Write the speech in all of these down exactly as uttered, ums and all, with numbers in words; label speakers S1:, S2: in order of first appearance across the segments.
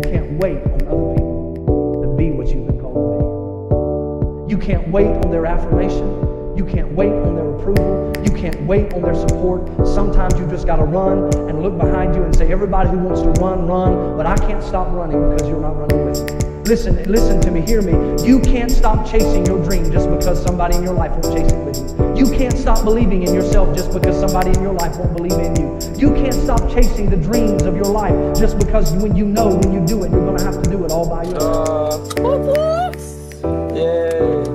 S1: can't wait on other people to be what you've been called to be. You can't wait on their affirmation. You can't wait on their approval. You can't wait on their support. Sometimes you just got to run and look behind you and say, everybody who wants to run, run, but I can't stop running because you're not running with me. Listen, listen to me, hear me. You can't stop chasing your dream just because somebody in your life won't chase it with you. You can't stop believing in yourself just because somebody in your life won't believe in you. You can't stop chasing the dreams of your life just because when you know when you do it, you're going to have to do it all by yourself.
S2: Uh, yeah.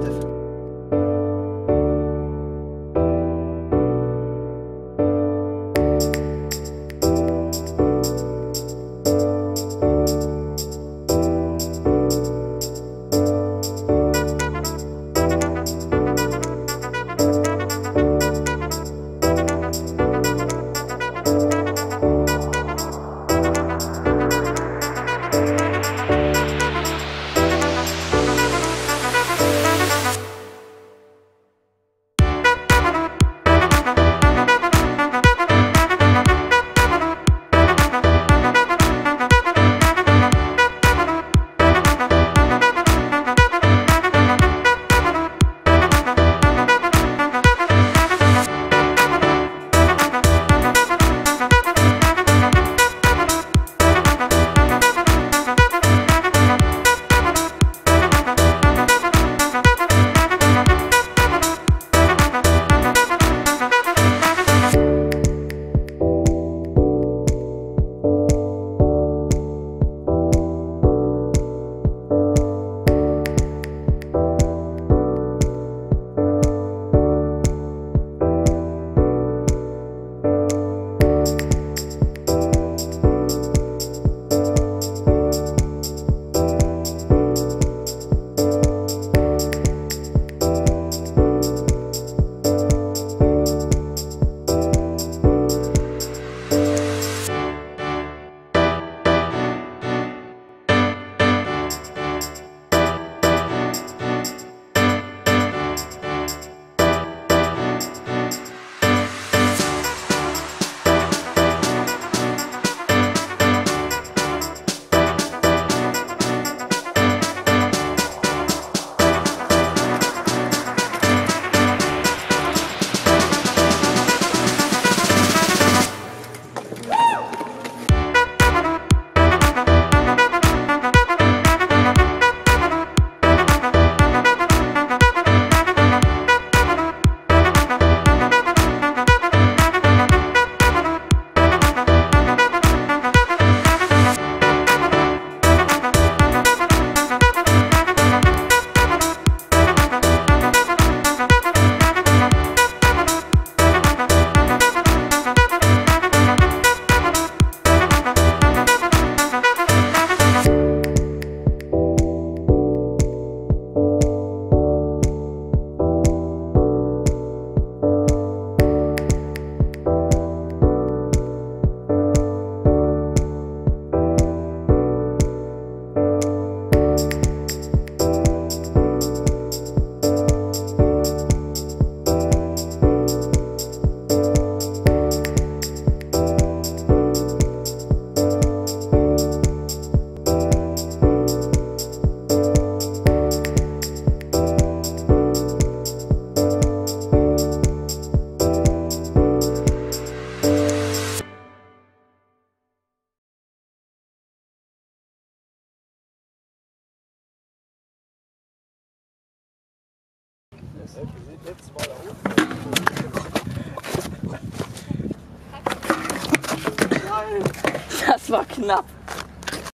S3: Das war knapp.